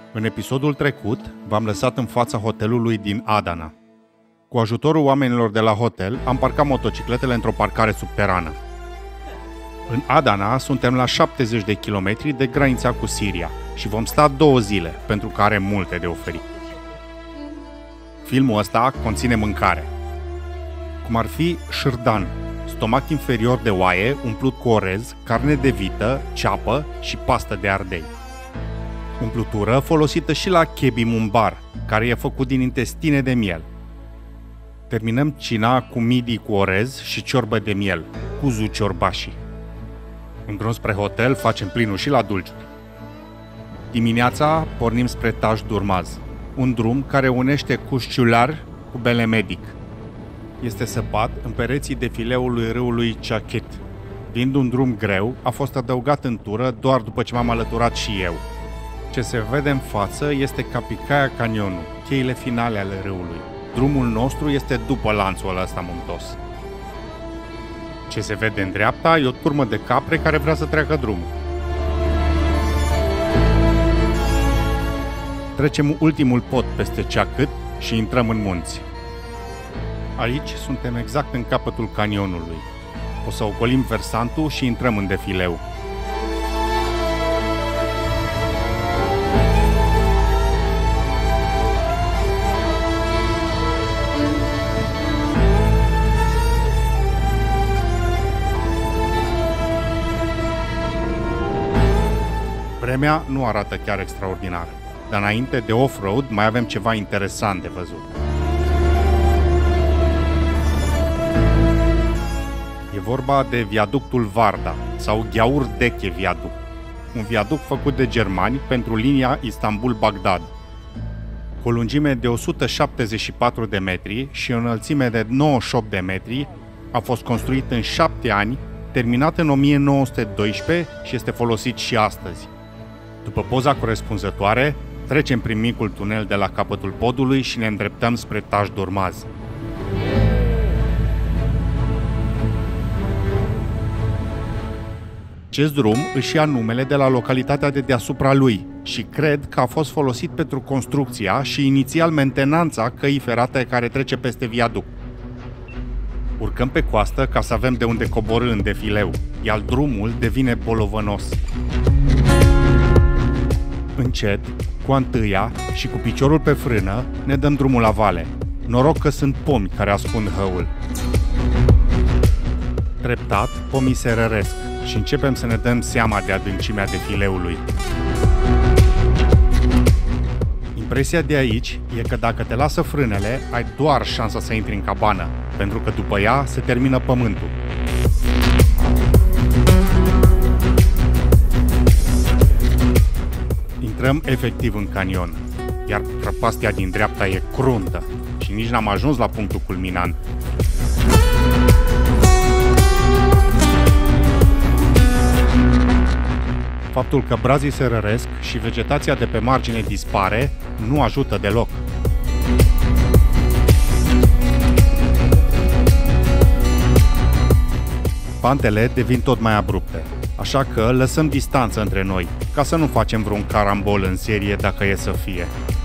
În episodul trecut, v-am lăsat în fața hotelului din Adana. Cu ajutorul oamenilor de la hotel, am parcat motocicletele într-o parcare subterană. În Adana suntem la 70 de kilometri de granița cu Siria și vom sta 2 zile, pentru că are multe de oferit. Filmul ăsta conține mâncare, cum ar fi șırdan, stomac inferior de oaie umplut cu orez, carne de vită, ceapă și pastă de ardei. Umplutură folosită și la kebi mumbar, care e făcut din intestine de miel. Terminăm cina cu midi cu orez și ciorbă de miel, kuzu ciorbashi. În drum spre hotel facem plinul și la dulciuri. Dimineața pornim spre Taj Durmaz, un drum care unește Kushchular cu Belemedic. Este săpat în pereții defileului râului Chakit. Fiind un drum greu, a fost adăugat în tură doar după ce m-am alăturat și eu. Ce se vede în față este Capicaya Canionul, cheile finale ale râului. Drumul nostru este după lanțul ăsta muntos. Ce se vede în dreapta e o turmă de capre care vrea să treacă drumul. Trecem ultimul pod peste Chakit și intrăm în munți. Aici suntem exact în capătul canionului. O să ocolim versantul și intrăm în defileu. Vremea nu arată chiar extraordinar, dar înainte de off-road mai avem ceva interesant de văzut. E vorba de viaductul Varda sau Gheaur-Deche viaduct, un viaduct făcut de germani pentru linia Istanbul-Bagdad. Cu o lungime de 174 de metri și o înălțime de 98 de metri, a fost construit în 7 ani, terminat în 1912 și este folosit și astăzi. După poza corespunzătoare, trecem prin micul tunel de la capătul podului și ne îndreptăm spre Taj Durmaz. Acest drum își ia numele de la localitatea de deasupra lui și cred că a fost folosit pentru construcția și inițial mentenanța căii ferate care trece peste viaduct. Urcăm pe coastă ca să avem de unde coborî în defileu, iar drumul devine bolovănos. Încet, cu întâia și cu piciorul pe frână, ne dăm drumul la vale. Noroc că sunt pomi care ascund hăul. Treptat, pomii se răresc și începem să ne dăm seama de adâncimea defileului. Impresia de aici e că dacă te lasă frânele, ai doar șansa să intri în cabană, pentru că după ea se termină pământul. Intrăm efectiv în canion, iar prăpastia din dreapta e cruntă și nici n-am ajuns la punctul culminant. Faptul că brazii se răresc și vegetația de pe margine dispare nu ajută deloc. Pantele devin tot mai abrupte, așa că lăsăm distanță între noi, ca să nu facem vreun carambol în serie dacă e să fie.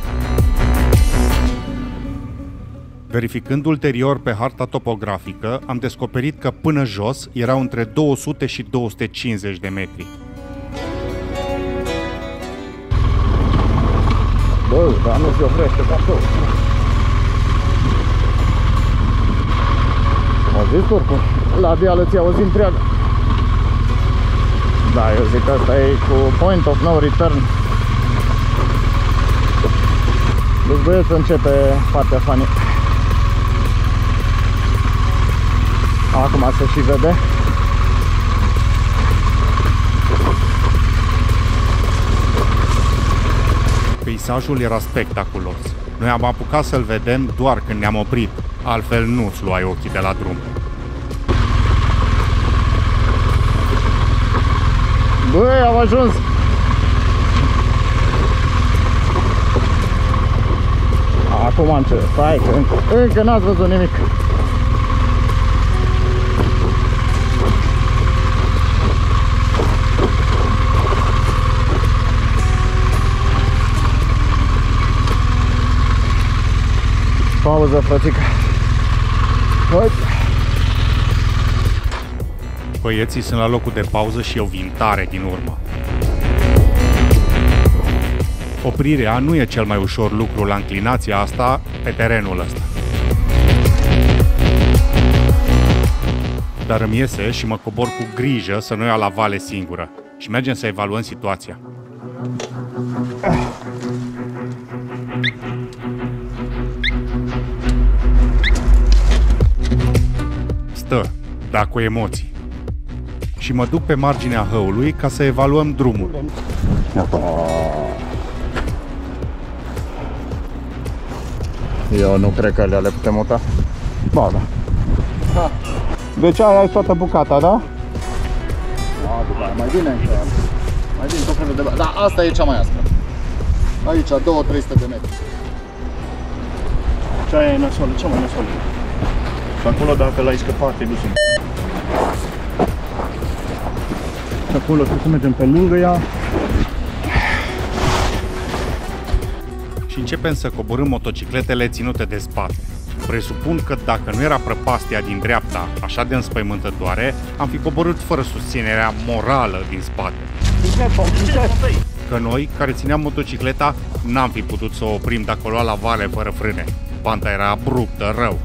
Verificând ulterior pe harta topografică, am descoperit că până jos erau între 200 și 250 de metri. Bă, dar nu se oprește ca tot. Mă zis oricum, la deal îți auzi întreagă. Da, eu zic că asta e cu point of no return. Deci băieți, începe partea funny. Acum se și vede. Peisajul era spectaculos. Noi am apucat să-l vedem doar când ne-am oprit, altfel nu-ți luai ochii de la drum. Băi, am ajuns! Acum am ce? Stai că încă n-ați văzut nimic. Pauză, frățică. Hai. Băieții sunt la locul de pauză și eu vin tare din urmă. Oprirea nu e cel mai ușor lucru la înclinația asta pe terenul ăsta. Dar îmi iese și mă cobor cu grijă să nu iau la vale singură și mergem să evaluăm situația. Stă, dar cu emoții. Și mă duc pe marginea hăului ca să evaluăm drumul. Eu nu cred că le putem muta. Ba, da. Da. Deci aia ai toată bucata, da? Da, după aia, mai bine încă. Mai bine tot felul de... Da, asta e cea mai aspră. Aici, 200-300 de metri. Ce aia e nasoală, cea mai nasoală. Și acolo dacă l-ai scăpat, te duci în... Și acolo trebuie să mergem pe lângă ea. Și începem să coborâm motocicletele ținute de spate. Presupun că dacă nu era prăpastia din dreapta așa de înspăimântătoare, am fi coborât fără susținerea morală din spate. Că noi, care țineam motocicleta, n-am fi putut să o oprim dacă o lua la vale fără frâne. Panta era abruptă, rău.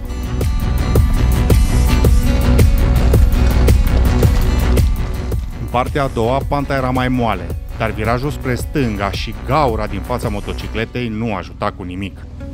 În partea a doua, panta era mai moale, dar virajul spre stânga și gaura din fața motocicletei nu ajuta cu nimic.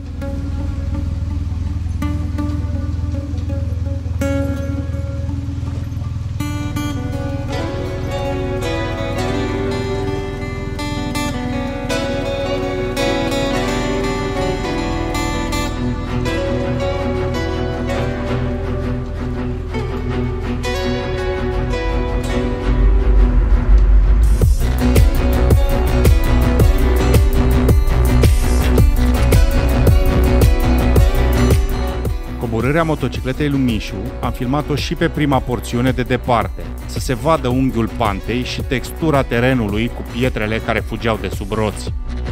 Coborârea motocicletei lui Mișu am filmat-o și pe prima porțiune de departe, să se vadă unghiul pantei și textura terenului cu pietrele care fugeau de sub roți.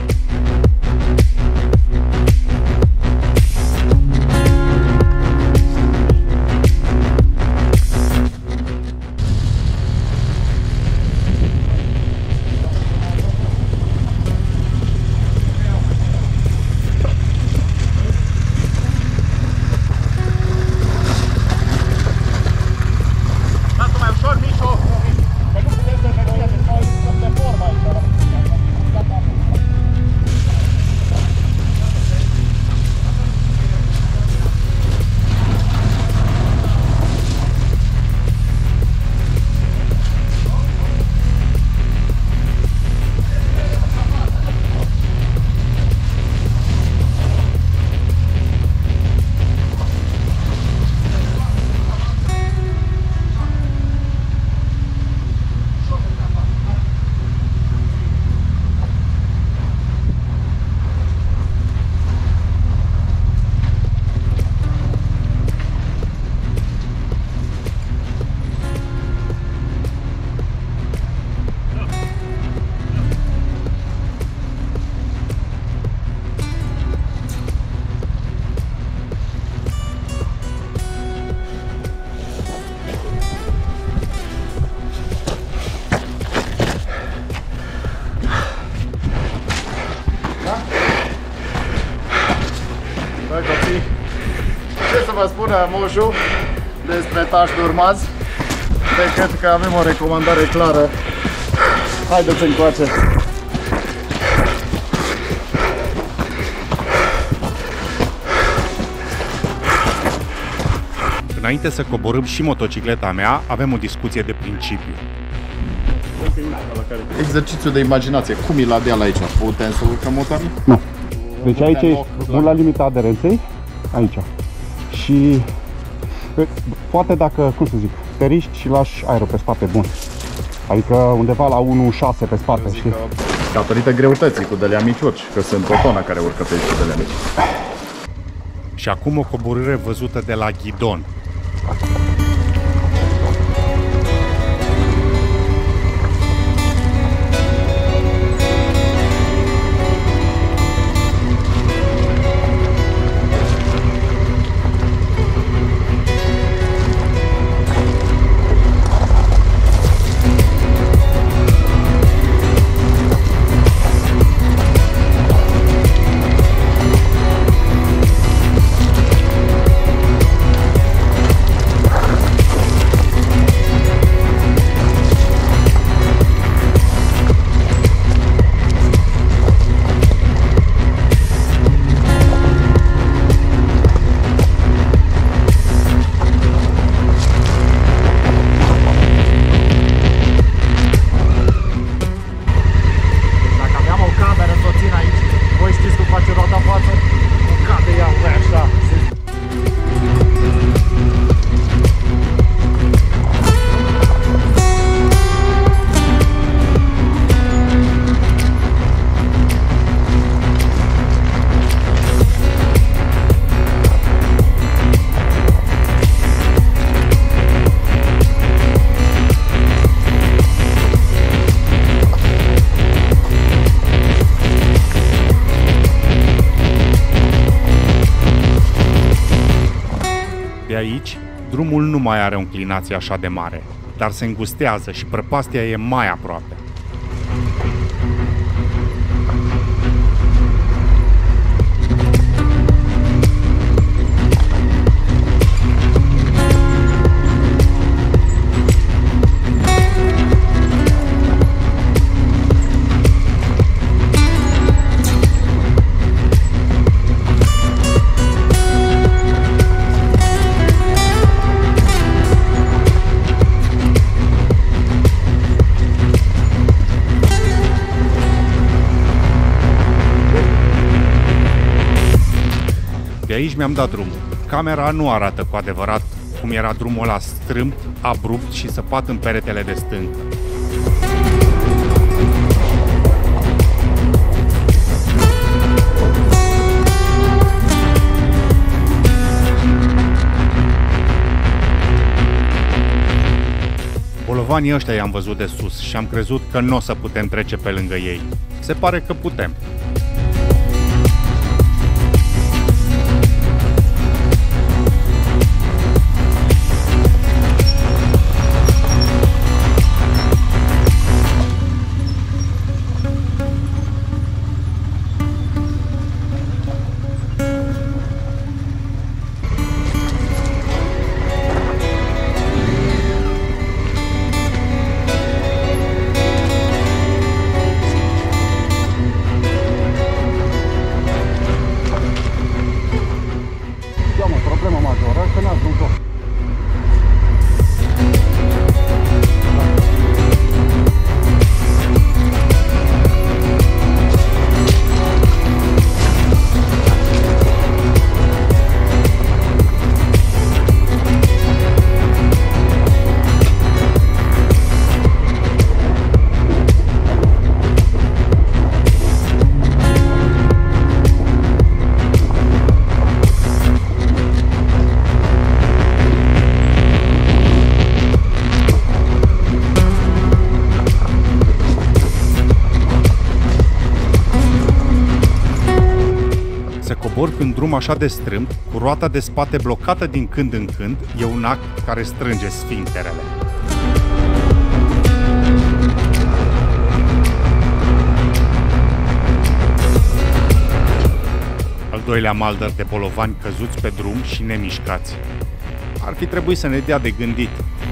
Ce să vă spună moșul despre tași de urmați, decât că avem o recomandare clară. Haideți încoace! Înainte să coborâm și motocicleta mea, avem o discuție de principiu. Exercițiu de imaginație. Cum e la deal aici? Putem să urcăm motorii? Nu. Deci aici e mult la limita aderenței, aici. Și poate dacă, cum să zic, te riști și lași aerul pe spate bun. Adică undeva la 1,6 pe spate. Și... datorită greutății cu de-alea mici urci, că sunt o tonă care urcă pe aici cu de-alea mici. Și acum o coborâre văzută de la ghidon. aici, drumul nu mai are o înclinație așa de mare, dar se îngustează și prăpastia e mai aproape. De aici mi-am dat drumul. Camera nu arată cu adevărat cum era drumul ăla strâmt, abrupt și săpat în peretele de stâncă. Bolovanii ăștia i-am văzut de sus și am crezut că nu o să putem trece pe lângă ei. Se pare că putem. Cobor pe un drum așa de strâmt, cu roata de spate blocată din când în când, e un act care strânge sfincterele. Al doilea maldăr de bolovani căzuți pe drum și nemișcați. Ar fi trebuit să ne dea de gândit.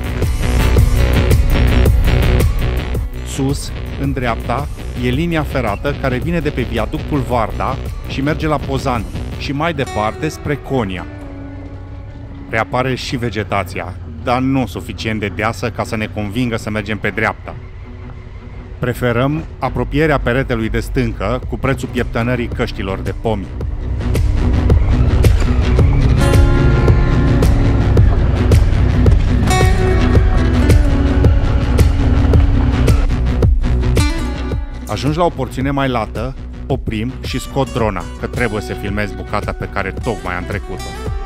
Sus, în dreapta, e linia ferată care vine de pe viaductul Varda și merge la Pozanti și mai departe spre Konya. Reapare și vegetația, dar nu suficient de deasă ca să ne convingă să mergem pe dreapta. Preferăm apropierea peretelui de stâncă cu prețul pieptănării căștilor de pomi. Ajungi la o porțiune mai lată, oprim și scot drona, că trebuie să filmez bucata pe care tocmai am trecut-o.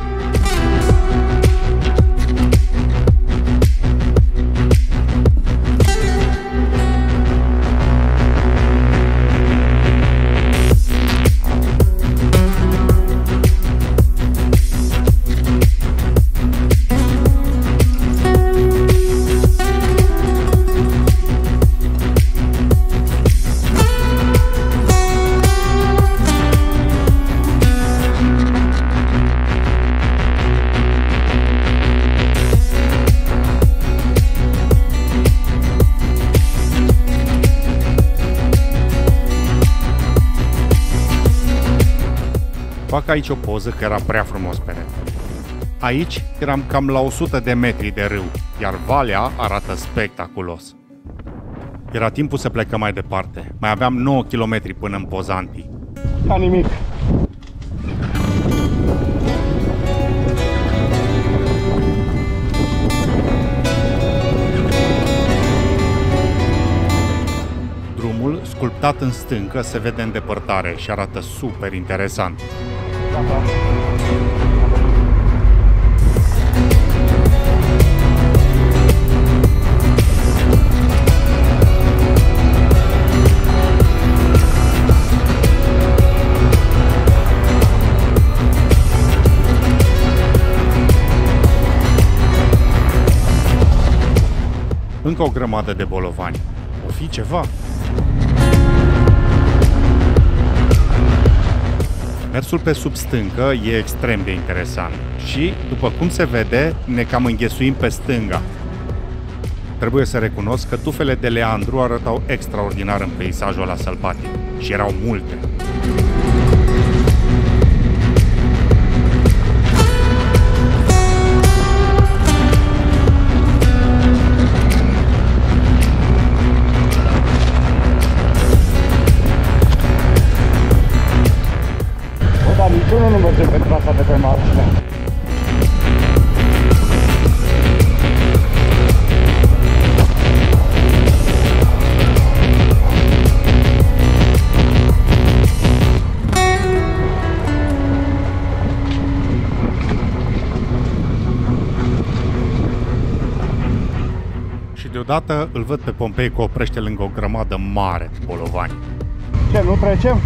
Fac aici o poză că era prea frumos peretele. Aici eram cam la 100 de metri de râu, iar valea arată spectaculos. Era timpul să plecăm mai departe. Mai aveam 9 km până în Pozanti. Ca nimic. Drumul, sculptat în stâncă, se vede în depărtare și arată super interesant. încă o grămadă de bolovani. O fi ceva? Mersul pe sub stâncă e extrem de interesant și, după cum se vede, ne cam înghesuim pe stânga. Trebuie să recunosc că tufele de Leandru arătau extraordinar în peisajul ăla sălbatic și erau multe. Dar niciunul nu merge pe trasa de pe marginea. Și deodată îl văd pe Pompei că oprește lângă o grămadă mare de bolovani. Ce, nu trecem?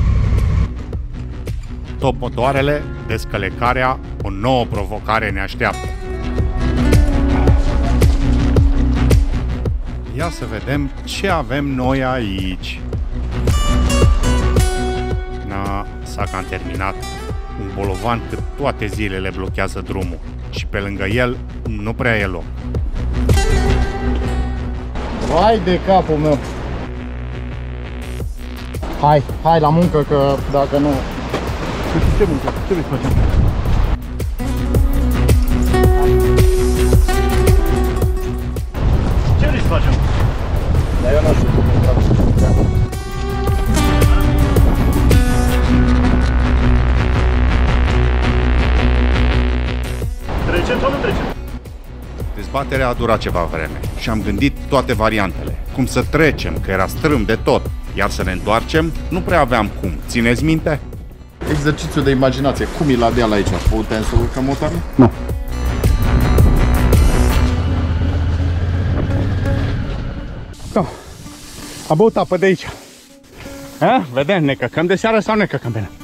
Top motoarele, descălecarea, o nouă provocare ne așteaptă. Ia să vedem ce avem noi aici. Na, s-a cam terminat. Un bolovan cât toate zilele blochează drumul și pe lângă el nu prea e loc. Vai de capul meu! Hai la muncă, că dacă nu... Ce muncă? Ce vrei să facem? Ce vrei să facem? Dar eu nu știu cum Trecem sau nu trecem? Dezbaterea a durat ceva vreme și am gândit toate variantele. Cum să trecem, că era strâmb de tot, iar să ne întoarcem, nu prea aveam cum. Țineți minte? Exercițiu de imaginație. Cum e la deal aici? Putem să urcăm motoarele? Nu. Da. A băut apă de aici. A? Vedem, ne căcăm de seară sau ne căcăm bine?